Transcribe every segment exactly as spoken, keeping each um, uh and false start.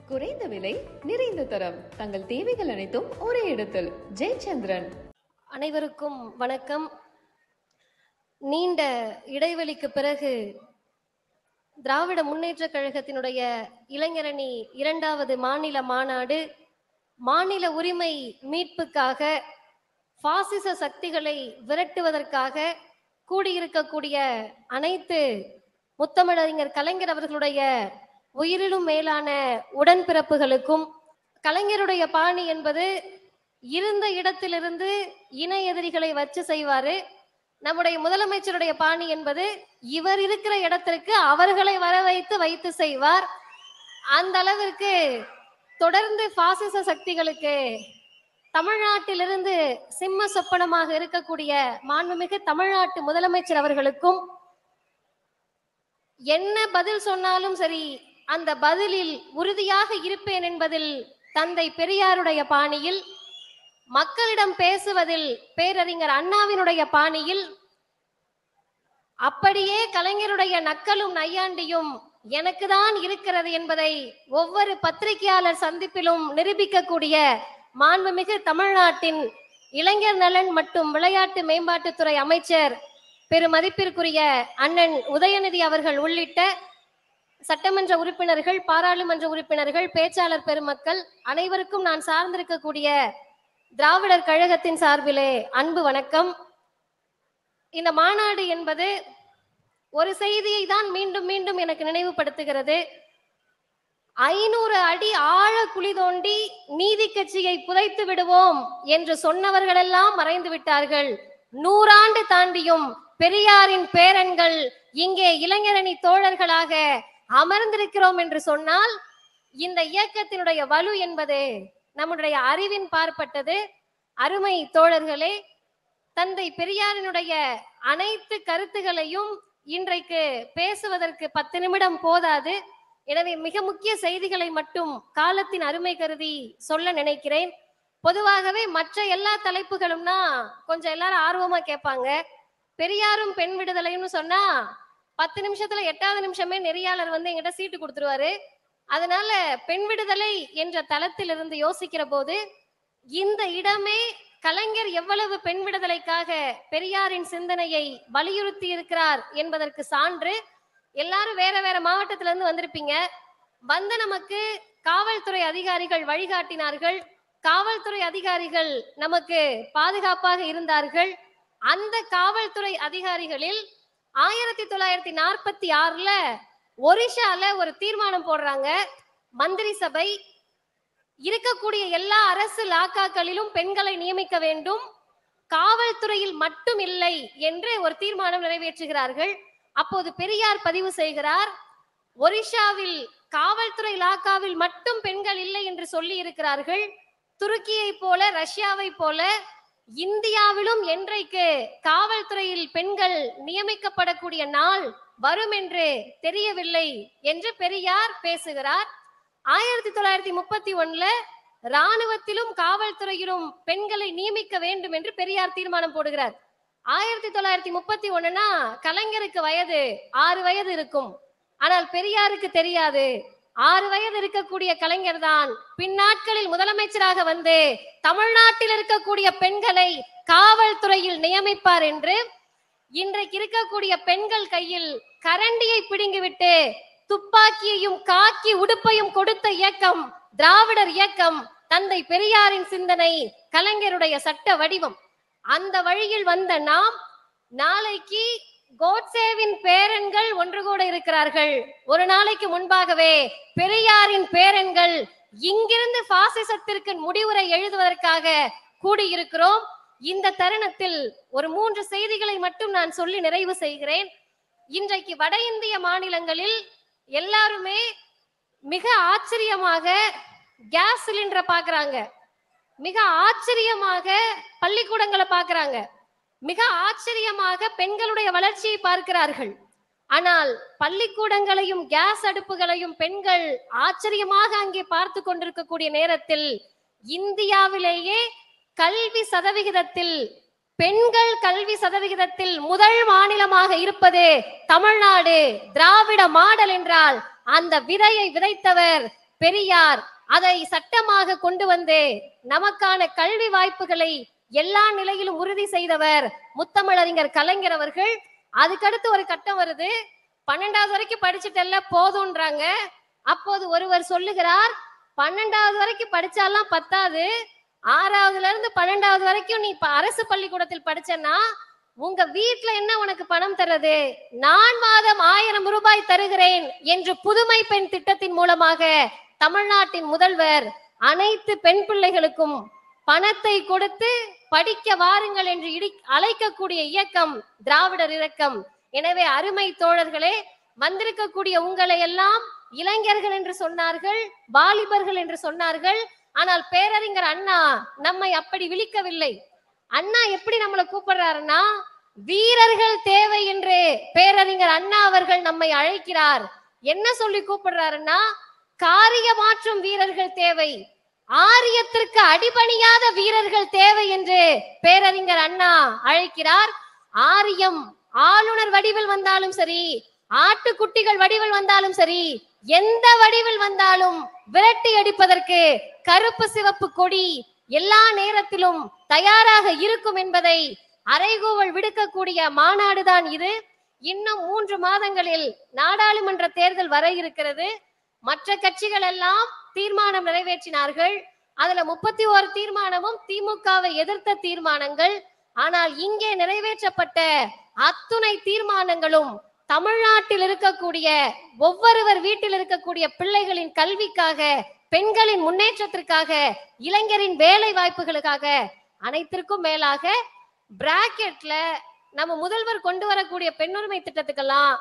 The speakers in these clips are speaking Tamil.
குறைந்த விலை, நிறைந்த தரம், தங்கள் தேவைகள் அனைத்தும் ஒரே இடத்தில். ஜெயச்சந்திரன். அனைவருக்கும் வணக்கம். நீண்ட இடைவெளிக்கு பிறகு திராவிட முன்னேற்ற கழகத்தினுடைய இளைஞரணி இரண்டாவது மாநில மாநாடு மாநில உரிமை மீட்புக்காக, பாசிச சக்திகளை விரட்டுவதற்காக கூடியிருக்கக்கூடிய அனைத்து முத்தமிழறிஞர் கலைஞர் அவர்களுடைய உயிரிலும் மேலான உடன்பிறப்புகளுக்கும், கலைஞருடைய பாணி என்பது இருந்த இடத்திலிருந்து இணை எதிரிகளை வச்சு செய்வாரு. நம்முடைய முதலமைச்சருடைய பாணி என்பது இவர் இருக்கிற இடத்திற்கு அவர்களை வர வைத்து வைத்து செய்வார். அந்த அளவிற்கு தொடர்ந்து பாசிச சக்திகளுக்கு தமிழ்நாட்டிலிருந்து சிம்ம சொப்பனமாக இருக்கக்கூடிய மாண்புமிகு தமிழ்நாட்டு முதலமைச்சர் அவர்களுக்கும் என்ன பதில் சொன்னாலும் சரி, அந்த பதிலில் உறுதியாக இருப்பேன் என்பதில் தந்தை பெரியாருடைய பாணியில், மக்களிடம் பேசுவதில் பேரறிஞர் அண்ணாவினுடைய பாணியில், அப்படியே கலைஞருடைய நக்கலும் நையாண்டியும் எனக்கு தான் இருக்கிறது என்பதை ஒவ்வொரு பத்திரிகையாளர் சந்திப்பிலும் நிரூபிக்கக்கூடிய மாண்புமிகு தமிழ்நாட்டின் இளைஞர் நலன் மற்றும் விளையாட்டு மேம்பாட்டுத்துறை அமைச்சர் பெருமதிப்பிற்குரிய அண்ணன் உதயநிதி அவர்கள் உள்ளிட்ட சட்டமன்ற உறுப்பினர்கள், பாராளுமன்ற உறுப்பினர்கள், பேச்சாளர் பெருமக்கள் அனைவருக்கும் நான் சார்ந்திருக்கக்கூடிய திராவிடர் கழகத்தின் சார்பிலே அன்பு வணக்கம். இந்த மாநாடு என்பது ஒரு செய்தியை தான் மீண்டும் மீண்டும் எனக்கு நினைவுபடுத்துகிறது. ஐநூறு அடி ஆழ குழி தோண்டி நீதி கட்சியை புதைத்து விடுவோம் என்று சொன்னவர்களெல்லாம் மறைந்து விட்டார்கள். நூறாண்டு தாண்டியும் பெரியாரின் பேரன்கள் இங்கே இளைஞரணி தோழர்களாக அமர்ந்திருக்கிறோம் என்று சொன்னால், இந்த இயக்கத்தினுடைய வலு என்பது நம்முடைய அறிவின் பார்ப்பட்டது. அருமை தோழர்களே, தந்தை பெரியாரினுடைய அனைத்து கருத்துகளையும் இன்றைக்கு பேசுவதற்கு பத்து நிமிடம் போதாது. எனவே மிக முக்கிய செய்திகளை மட்டும் காலத்தின் அருமை கருதி சொல்ல நினைக்கிறேன். பொதுவாகவே மற்ற எல்லா தலைப்புகளும்னா கொஞ்சம் எல்லாரும் ஆர்வமா கேட்பாங்க. பெரியாரும் பெண் விடுதலைன்னு சொன்னா பத்து நிமிஷத்துல எட்டாவது நிமிஷமே நெறியாளர் வந்து எங்கிட்ட சீட்டு கொடுத்துருவாரு. அதனால பெண் விடுதலை என்ற தளத்தில் இருந்து யோசிக்கிற போது, இந்த இடமே கலைஞர் எவ்வளவு பெண் விடுதலைக்காக பெரியாரின் சிந்தனையை வலியுறுத்தி இருக்கிறார் என்பதற்கு சான்று. எல்லாரும் வேற வேற மாவட்டத்துல இருந்து வந்திருப்பீங்க. வந்த நமக்கு காவல்துறை அதிகாரிகள் வழிகாட்டினார்கள். காவல்துறை அதிகாரிகள் நமக்கு பாதுகாப்பாக இருந்தார்கள். அந்த காவல்துறை அதிகாரிகளில் ஆயிரத்தி தொள்ளாயிரத்தி நாற்பத்தி ஆறுல ஒரிஷால ஒரு தீர்மானம் போடுறாங்க. மந்திரி சபை இருக்கக்கூடிய எல்லா அரசு லாக்காக்களிலும் பெண்களை நியமிக்க வேண்டும், காவல்துறையில் மட்டும் இல்லை என்று ஒரு தீர்மானம் நிறைவேற்றுகிறார்கள். அப்போது பெரியார் பதிவு செய்கிறார், ஒரிஷாவில் காவல்துறை லாக்காவில் மட்டும் பெண்கள் இல்லை என்று சொல்லி இருக்கிறார்கள். துருக்கியை போல, ரஷ்யாவை போல இந்தியாவிலும் என்றைக்கு காவல்துறையில் பெண்கள் நியமிக்கப்படக்கூடிய நாள் வரும் என்று தெரியவில்லை என்று பெரியார் பேசுகிறார். ஆயிரத்தி தொள்ளாயிரத்தி முப்பத்தி ஒண்ணுல இராணுவத்திலும் காவல்துறையிலும் பெண்களை நியமிக்க வேண்டும் என்று பெரியார் தீர்மானம் போடுகிறார். ஆயிரத்தி தொள்ளாயிரத்தி முப்பத்தி ஒண்ணுனா கலைஞருக்கு வயது ஆறு வயது இருக்கும். ஆனால் பெரியாருக்கு தெரியாது, ஆறு வயது இருக்கக்கூடிய கலைஞர் தான் பின்னாட்களில் முதலமைச்சராக வந்து தமிழ்நாட்டில் இருக்கக்கூடிய பெண்களை காவல்துறையில் நியமிப்பார் என்று. இன்றைக்கு இருக்கக்கூடிய பெண்கள் கையில் கரண்டியை பிடுங்கிவிட்டு துப்பாக்கியையும் காக்கி உடுப்பையும் கொடுத்த இயக்கம் திராவிடர் இயக்கம். தந்தை பெரியாரின் சிந்தனை கலைஞருடைய சட்ட வடிவம். அந்த வழியில் வந்த நாம் நாளைக்கு கோட்சேவின் பேரன்கள் ஒன்று கூட இருக்கிறார்கள். ஒரு நாளைக்கு முன்பாகவே பெரியாரின் பேரன்கள் இங்கிருந்து பாசிசத்திற்கு முடிவுரை எழுதுவதற்காக கூடியிருக்கிறோம். இந்த தருணத்தில் ஒரு மூன்று செய்திகளை மட்டும் நான் சொல்லி நிறைவு செய்கிறேன். இன்றைக்கு வட இந்திய மாநிலங்களில் எல்லாருமே மிக ஆச்சரியமாக கேஸ் சிலிண்டரை பாக்குறாங்க, மிக ஆச்சரியமாக பள்ளிக்கூடங்களை பாக்குறாங்க, மிக ஆச்சரியமாக பெண்களுடைய வளர்ச்சியை பார்க்கிறார்கள். ஆனால் பள்ளிக்கூடங்களையும் கேஸ் அடுப்புகளையும் பெண்கள் ஆச்சரியமாக அங்கே பார்த்து கொண்டிருக்கக்கூடிய நேரத்தில், இந்தியாவிலேயே கல்வி சதவிகிதத்தில் பெண்கள் கல்வி சதவிகிதத்தில் முதல் மாநிலமாக இருப்பது தமிழ்நாடு. திராவிட மாடல் என்றால் அந்த விதையை விதைத்தவர் பெரியார் அதை சட்டமாக கொண்டு வந்து நமக்கான கல்வி வாய்ப்புகளை எல்லா நிலையிலும் உறுதி செய்தவர் முத்தமிழறிஞர் கலைஞர் அவர்கள். அதுக்கடுத்து ஒரு கட்டம் வருது, பன்னெண்டாவது வரைக்கும் படிச்சுட்டல்ல போதும்ன்றாங்க. அப்போது ஒருவர் சொல்லுகிறார், பன்னெண்டாவது வரைக்கும் படிச்சாலாம் பத்தாது, ஆறாவதுல இருந்து பன்னெண்டாவது வரைக்கும் நீ அரசு பள்ளிக்கூடத்தில் படிச்சனா உங்க வீட்டுல என்ன உனக்கு பணம் தர்றது, நான் மாதம் ஆயிரம் ரூபாய் தருகிறேன் என்று புதுமை பெண் திட்டத்தின் மூலமாக தமிழ்நாட்டின் முதல்வர் அனைத்து பெண் பிள்ளைகளுக்கும் பணத்தை கொடுத்து படிக்க வாருங்கள் என்று இடி அழைக்கக்கூடிய இயக்கம் திராவிடர் இயக்கம். எனவே அருமை தோழர்களே, வந்திருக்கக்கூடிய உங்களை எல்லாம் இளைஞர்கள் என்று சொன்னார்கள், வாலிபர்கள் என்று சொன்னார்கள். ஆனால் பேரறிஞர் அண்ணா நம்மை அப்படி விழிக்கவில்லை. அண்ணா எப்படி நம்மளை கூப்பிடுறாருன்னா, வீரர்கள் தேவை என்று பேரறிஞர் அண்ணா அவர்கள் நம்மை அழைக்கிறார். என்ன சொல்லி கூப்பிடுறாருன்னா, காரிய மாற்றும் வீரர்கள் தேவை, ஆரியத்திற்கு அடிபணியாத வீரர்கள் தேவை என்று பேரறிஞர் அண்ணா அழைக்கிறார். ஆரியம் ஆளுநர் வடிவில் வந்தாலும் சரி, ஆட்டுக்குட்டிகள் வடிவில் வந்தாலும் சரி, எந்த வடிவில் வந்தாலும் விரட்டி அடிப்பதற்கு கருப்பு சிவப்பு கொடி எல்லா நேரத்திலும் தயாராக இருக்கும் என்பதை அறைகூவல் விடுக்கக்கூடிய மாநாடுதான் இது. இன்னும் மூன்று மாதங்களில் நாடாளுமன்ற தேர்தல் வர இருக்கிறது. மற்ற கட்சிகள் எல்லாம் தீர்மானம் நிறைவேற்றினார்கள். அதுல முப்பத்தி ஓரு தீர்மானமும் திமுகவை எதிர்த்த தீர்மானங்கள். ஆனால் இங்கே நிறைவேற்றப்பட்ட அத்துணை தீர்மானங்களும் தமிழ்நாட்டில் இருக்கக்கூடிய ஒவ்வொருவர் வீட்டில் இருக்கக்கூடிய பிள்ளைகளின் கல்விக்காக, பெண்களின் முன்னேற்றத்திற்காக, இளைஞரின் வேலை வாய்ப்புகளுக்காக, அனைத்திற்கும் மேலாக பிராக்கெட்ல நம்ம முதல்வர் கொண்டு வரக்கூடிய பெண்ணுரிமை திட்டத்துக்கெல்லாம்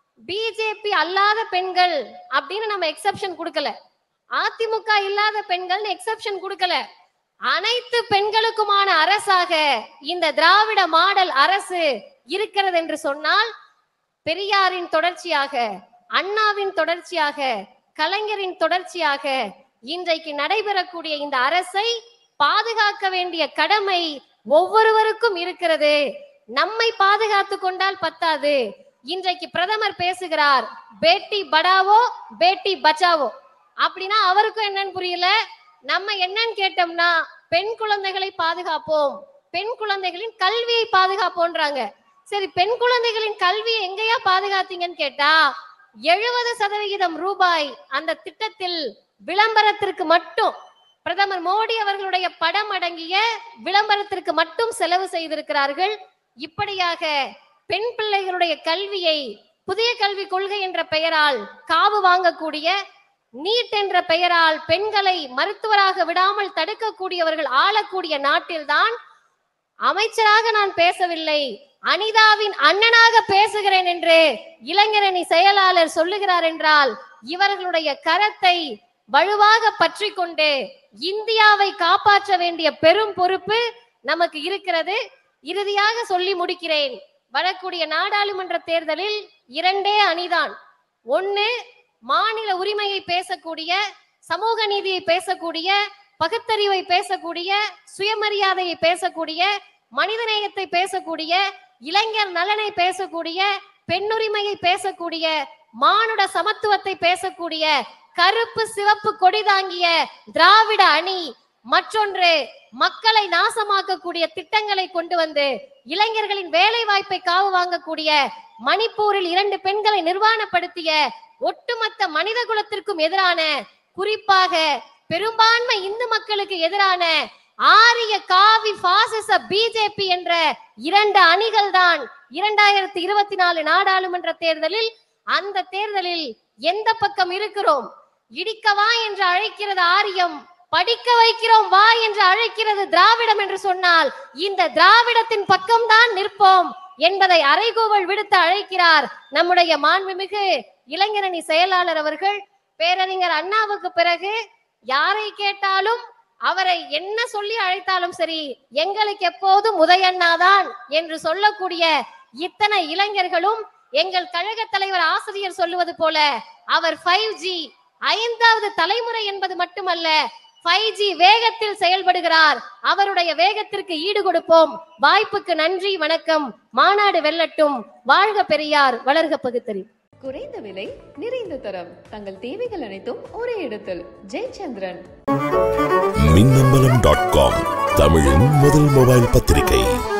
பிஜேபி அல்லாத பெண்கள் அப்படின்னு நம்ம எக்ஸப்ஷன் கொடுக்கல, அதிமுக இல்லாத பெண்கள் எக்ஸப்ஷன் கொடுக்கல. அனைத்து பெண்களுக்குமான அரசாக இந்த திராவிட மாடல் அரசு இருக்கிறது என்று சொன்னால், பெரியாரின் தொடர்ச்சியாக, அண்ணாவின் தொடர்ச்சியாக, கலைஞரின் தொடர்ச்சியாக இன்றைக்கு நடைபெறக்கூடிய இந்த அரசை பாதுகாக்க வேண்டிய கடமை ஒவ்வொருவருக்கும் இருக்கிறது. நம்மை பாதுகாத்து கொண்டால் பத்தாது. இன்றைக்கு பிரதமர் பேசுகிறார், பேட்டி படாவோ பேட்டி பச்சாவோ. அப்படின்னா அவருக்கும் என்னன்னு புரியல. நம்ம என்னன்னு கேட்டோம்னா, பெண் குழந்தைகளை பாதுகாப்போம், பெண் குழந்தைகளின் கல்வியை பாதுகாப்போன்றாங்க. சரி, பெண் குழந்தைகளின் கல்வியை எங்கேயா பாதுகாத்தீங்கன்னு கேட்டா, எழுபது சதவிகிதம் ரூபாய் அந்த திட்டத்தில் விளம்பரத்திற்கு மட்டும், பிரதமர் மோடி அவர்களுடைய படம் அடங்கிய விளம்பரத்திற்கு மட்டும் செலவு செய்திருக்கிறார்கள். இப்படியாக பெண் பிள்ளைகளுடைய கல்வியை புதிய கல்விக் கொள்கை என்ற பெயரால் காவு வாங்கக்கூடிய, நீட் என்ற பெயரால் பெண்களை மருத்துவராக விடாமல் தடுக்கக்கூடியவர்கள் ஆளக்கூடிய நாட்டில்தான் அமைச்சராக நான் பேசவில்லை, அனிதாவின் அண்ணனாக பேசுகிறேன் என்று இளைஞரணி செயலாளர் சொல்லுகிறார் என்றால், இவர்களுடைய கரத்தை வலுவாக பற்றி கொண்டு இந்தியாவை காப்பாற்ற வேண்டிய பெரும் பொறுப்பு நமக்கு இருக்கிறது. இறுதியாக சொல்லி முடிக்கிறேன். வரக்கூடிய நாடாளுமன்ற தேர்தலில் இரண்டே அணிதான். ஒன்னு, மாநில உரிமையை பேசக்கூடிய, சமூக நீதியை பேசக்கூடிய, பகுத்தறிவை பேசக்கூடிய, சுயமரியாதையை பேசக்கூடிய, மனிதநேயத்தை பேசக்கூடிய, இளைஞர் நலனை பேசக்கூடிய, பெண்ணுரிமையை பேசக்கூடிய, மானுட சமத்துவத்தை பேசக்கூடிய கருப்பு சிவப்பு கொடி தாங்கிய திராவிட அணி. மற்றொன்று, மக்களை நாசமாக்கக்கூடிய திட்டங்களை கொண்டு வந்து இளைஞர்களின் வேலை வாய்ப்பை காவு வாங்கக்கூடிய, மணிப்பூரில் இரண்டு பெண்களை நிர்வாணப்படுத்திய ஒட்டுமொத்த மனித குலத்திற்கும் எதிரான, குறிப்பாக பெரும்பான்மை இந்து மக்களுக்கு எதிரான ஆரிய காவி பாசிச பிஜேபி என்ற இரண்டு அணிகள் தான் இரண்டாயிரத்தி இருபத்தி நாலு நாடாளுமன்ற தேர்தலில். அந்த தேர்தலில் எந்த பக்கம் இருக்கிறோம்? இடிக்கவா என்று அழைக்கிறது ஆரியம், படிக்க வைக்கிறோம் வா என்று அழைக்கிறது திராவிடம் என்று சொன்னால், இந்த திராவிடத்தின் பக்கம்தான் நிற்போம் என்பதை அறைகூவல் விடுத்து அழைக்கிறார் நம்முடைய மாண்புமிகு இளைஞரணி செயலாளர் அவர்கள். பேரறிஞர் அண்ணாவுக்கு பிறகு யாரை கேட்டாலும், அவரை என்ன சொல்லி அழைத்தாலும் சரி, எங்களுக்கு எப்போதும் உதயண்ணாதான் என்று சொல்லக்கூடிய இத்தனை இளைஞர்களும், எங்கள் கழக தலைவர் ஆசிரியர் சொல்லுவது போல, அவர் ஃபைவ் ஜி ஐந்தாவது தலைமுறை என்பது மட்டுமல்ல, ஃபைவ் ஜி வேகத்தில் செயல்படுகிறார். அவருடைய வேகத்திற்கு ஈடு கொடுப்போம். வாய்ப்புக்கு நன்றி, வணக்கம். மாநாடு வெல்லட்டும். வாழ்க பெரியார், வளர்க பகுத்தறிவு. குறைந்த விலை, நிறைந்த தரம். தங்கள் தேவைகள் அனைத்தும் ஒரே இடத்தில். ஜெயச்சந்திரன். மின்னம்பலம் டாட் காம், தமிழின் முதல் மொபைல் பத்திரிகை.